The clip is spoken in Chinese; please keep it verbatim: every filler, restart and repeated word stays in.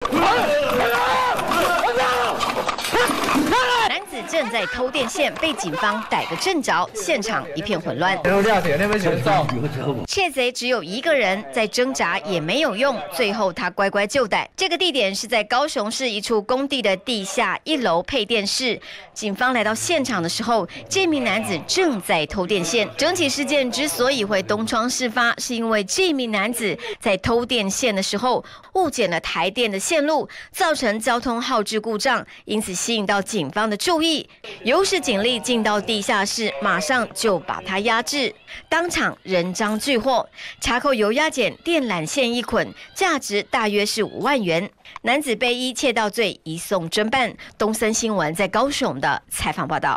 男子正在偷电线，被警方逮个正着，现场一片混乱。窃贼只有一个人，在挣扎也没有用，最后他乖乖就逮。这个地点是在高雄市一处工地的地下一楼配电室。警方来到现场的时候，这名男子正在偷电线。整起事件之所以会东窗事发，是因为这名男子在偷电线的时候误检了台电的线路，造成交通耗制故障，因此吸引到警方的注意。有使警力进到地下室，马上就把他压制，当场人赃俱获，查扣油压剪、电缆线一捆，价值大约是五万元。男子被依窃盗罪移送侦办。东森新闻在高雄的采访报道。